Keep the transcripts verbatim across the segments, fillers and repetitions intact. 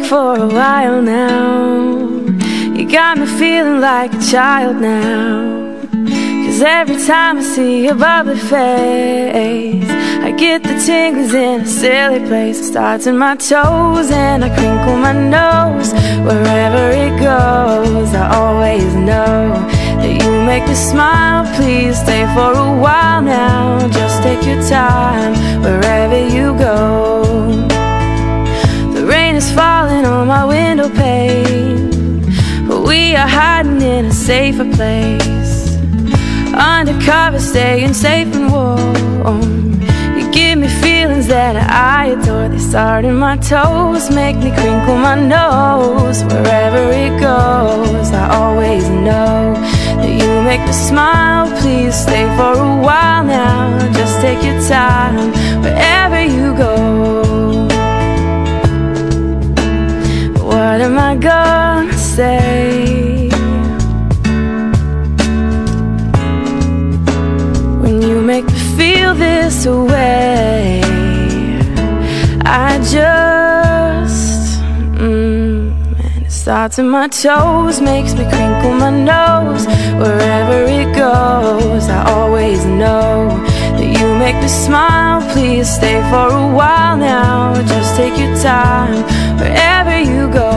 for a while now. You got me feeling like a child now. Cause every time I see your bubbly face, I get the tinglies in a silly place. It starts in my toes and I crinkle my nose. Wherever it goes, I always know that you make me smile. Please stay for a while now. Just take your time wherever you go. The rain is falling on my window pane, but we are hiding in a safer place. Undercover, staying safe and warm. You give me feelings that I adore. They start in my toes, make me crinkle my nose. Wherever it goes, I always know that you make me smile. Please stay for a while now. Just take your time wherever you go. What am I gonna say when you make me feel this way? I just mm, and it starts in my toes, makes me crinkle my nose. Wherever it goes, I always know that you make me smile. Please stay for a while now. Just take your time wherever you go.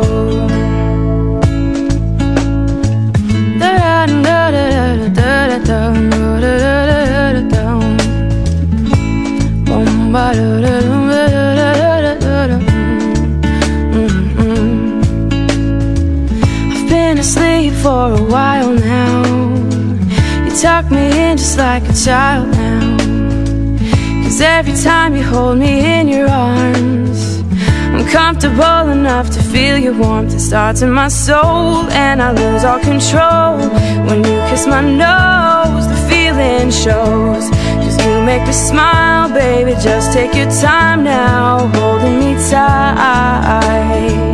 I've been asleep for a while now. You tuck me in just like a child now. Cause every time you hold me in your arms, I'm comfortable enough to feel your warmth. It starts in my soul and I lose all control. When you kiss my nose, the feeling shows. Cause you make me smile, baby. Just take your time now, holding me tight.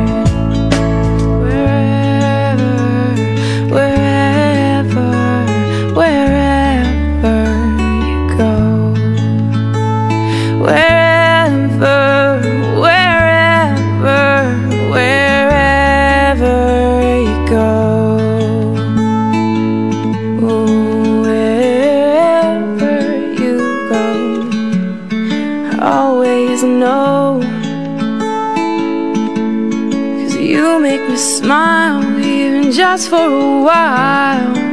Always know, cause you make me smile, even just for a while.